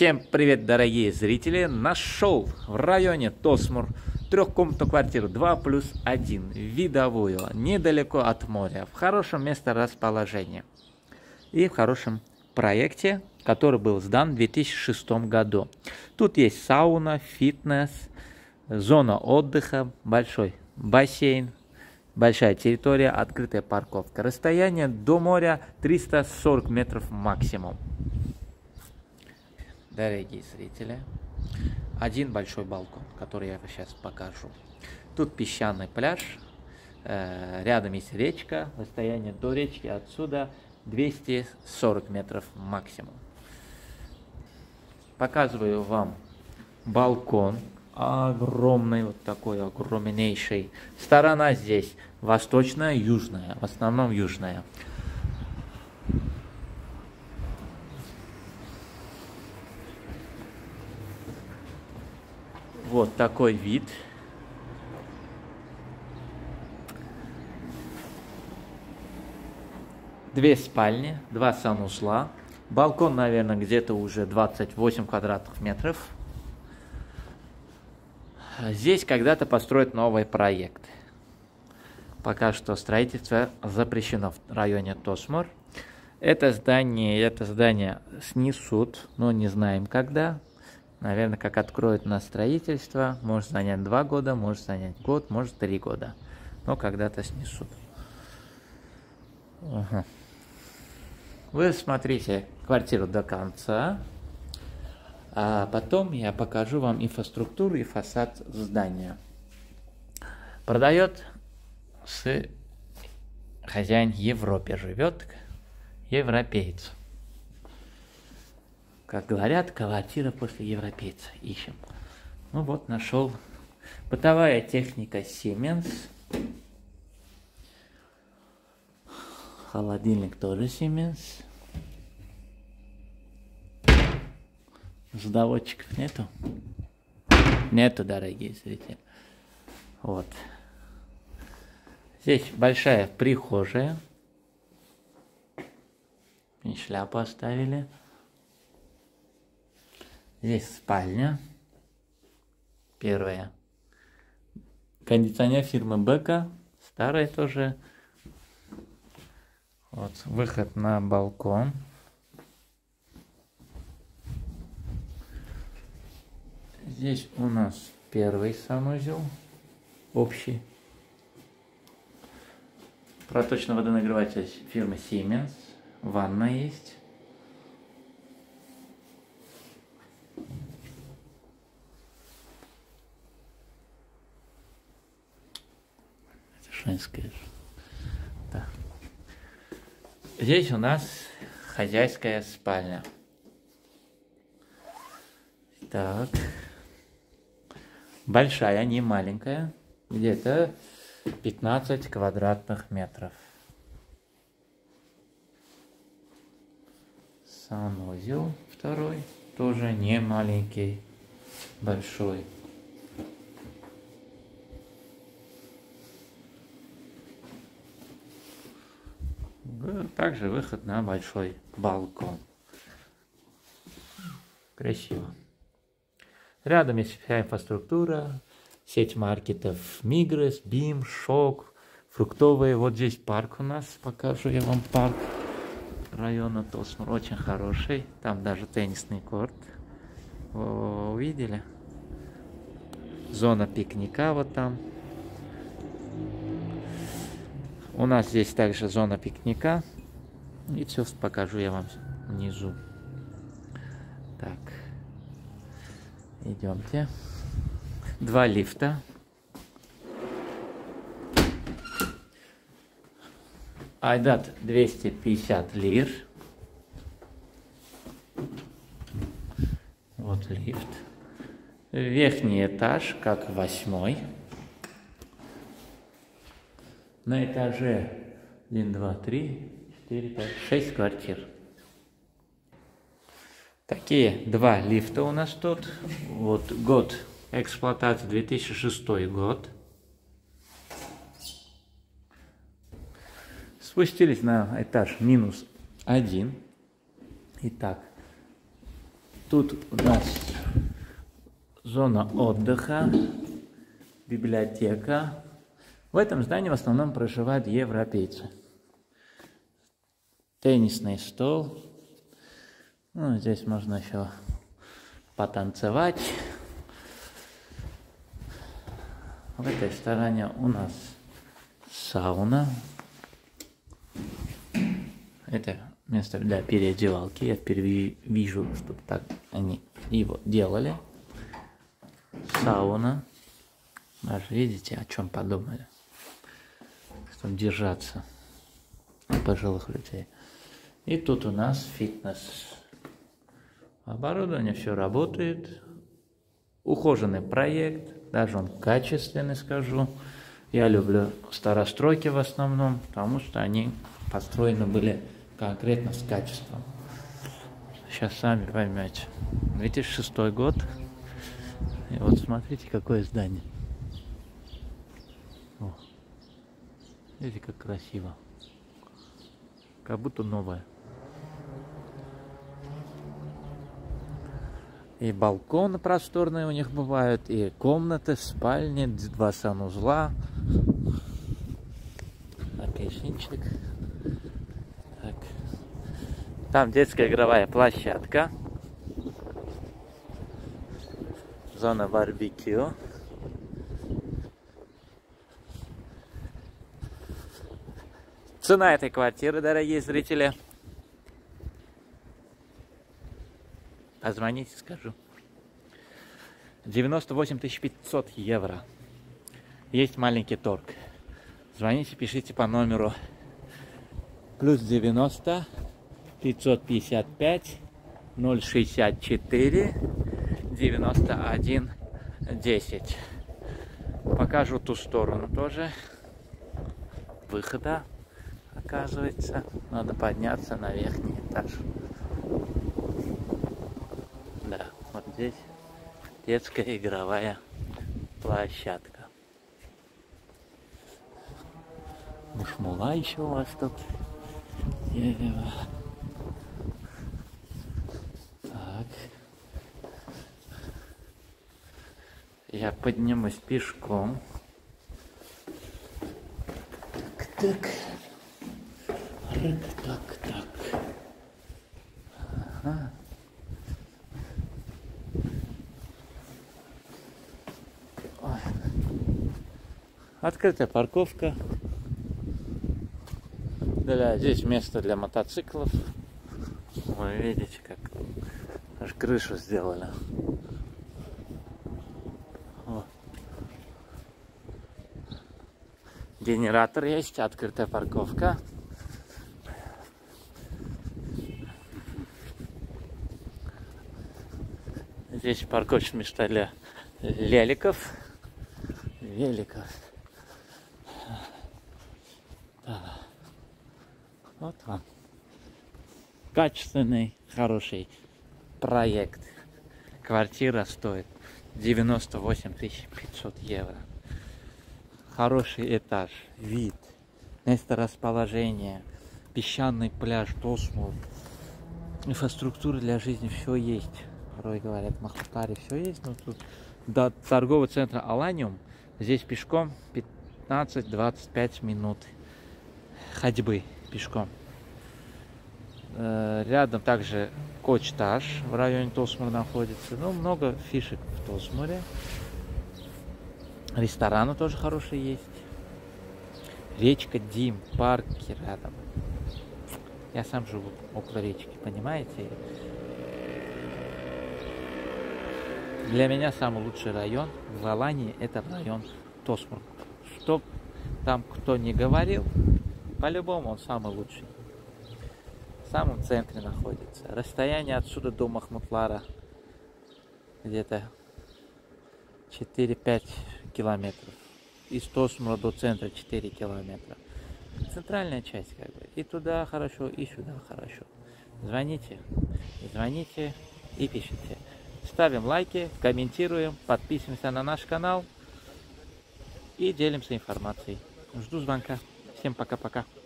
Всем привет, дорогие зрители! Нашел в районе Тосмур трехкомнатную квартиру 2+1, видовую, недалеко от моря, в хорошем месторасположении и в хорошем проекте, который был сдан в 2006 году. Тут есть сауна, фитнес, зона отдыха, большой бассейн, большая территория, открытая парковка. Расстояние до моря 340 метров максимум. Дорогие зрители, один большой балкон, который я сейчас покажу. Тут песчаный пляж, рядом есть речка, расстояние до речки отсюда 240 метров максимум. Показываю вам балкон, огромный, вот такой огромнейший. Сторона здесь восточная, южная, в основном южная. Вот такой вид. Две спальни, два санузла. Балкон, наверное, где-то уже 28 квадратных метров. Здесь когда-то построят новый проект. Пока что строительство запрещено в районе Тосмур. Это здание снесут, но не знаем когда. Наверное, как откроют на строительство, может занять 2 года, может занять год, может 3 года. Но когда-то снесут. Ага. Вы смотрите квартиру до конца, а потом я покажу вам инфраструктуру и фасад здания. Продает хозяин в Европе, живет европеец. Как говорят, квартира после европейца ищем. Ну вот, нашел. Бытовая техника Siemens. Холодильник тоже Siemens. Заводчиков нету? Нету, дорогие зрители. Вот. Здесь большая прихожая. И шляпу оставили. Здесь спальня. Первая. Кондиционер фирмы Бека. Старая тоже. Вот. Выход на балкон. Здесь у нас первый санузел. Общий. Проточный водонагреватель фирмы Siemens. Ванна есть. Женская. Да. Здесь у нас хозяйская спальня. Так. Большая, не маленькая. Где-то 15 квадратных метров. Санузел второй. Тоже не маленький. Большой. Также выход на большой балкон. Красиво. Рядом есть вся инфраструктура, сеть маркетов Мигрес, Бим, Шок, фруктовые. Вот здесь парк у нас, покажу я вам парк района Тосмур, очень хороший. Там даже теннисный корт. Увидели? Зона пикника вот там. У нас здесь также зона пикника. И все покажу я вам внизу. Так. Идемте. 2 лифта. Айдат 250 лир. Вот лифт. Верхний этаж, как 8-й. На этаже 1, 2, 3, 4, 5, 6 квартир. Такие 2 лифта у нас тут. Вот год эксплуатации 2006 год. Спустились на этаж -1. Итак, Тут у нас зона отдыха, библиотека. В этом здании в основном проживают европейцы. Теннисный стол. Ну, здесь можно еще потанцевать. В этой стороне у нас сауна. Это место для переодевалки. Я впервые вижу, что так они его делали. Сауна. Даже видите, о чем подумали. Чтобы держаться пожилых людей. И тут у нас фитнес. Оборудование все работает. Ухоженный проект. Даже он качественный, скажу. Я люблю старостройки в основном, потому что они построены были конкретно с качеством. Сейчас сами поймете. 2006 год. И вот смотрите, какое здание. О. Видите, как красиво. Как будто новое. И балконы просторные у них бывают, и комнаты, спальни, 2 санузла. Апельсинчик. Так. Там детская игровая площадка. Зона барбекю. Цена этой квартиры, дорогие зрители. Позвоните, скажу. 98 500 евро. Есть маленький торг. Звоните, пишите по номеру +90 555 064 91 10. Покажу ту сторону тоже. Выхода, оказывается. Надо подняться на верхний этаж. Да, вот здесь детская игровая площадка. Мушмула еще у вас тут. Дерево. Так. Я поднимусь пешком. Так. Так. Ага. Ой. Открытая парковка. Здесь место для мотоциклов. Вы видите, как аж крышу сделали. О. Генератор есть, открытая парковка. Здесь парковочные места для великов. Да. Вот вам. Качественный, хороший проект. Квартира стоит 98 500 евро. Хороший этаж, вид, место расположения, песчаный пляж, Тосмур. Инфраструктура для жизни, все есть. Порой говорят, в Махмутаре все есть, но тут до торгового центра Аланиум здесь пешком 15-25 минут ходьбы пешком. Рядом также Кочташ в районе Тосмур находится. Ну, много фишек в Тосмуре. Рестораны тоже хорошие есть. Речка Дим, парки рядом. Я сам живу около речки, понимаете? Для меня самый лучший район в Алании это район Тосмур. Что там кто не говорил, по-любому он самый лучший. В самом центре находится. Расстояние отсюда до Махмутлара где-то 4-5 километров. Из Тосмура до центра 4 километра. Центральная часть как бы. И туда хорошо, и сюда хорошо. Звоните и пишите. Ставим лайки, комментируем, подписываемся на наш канал и делимся информацией. Жду звонка. Всем пока-пока.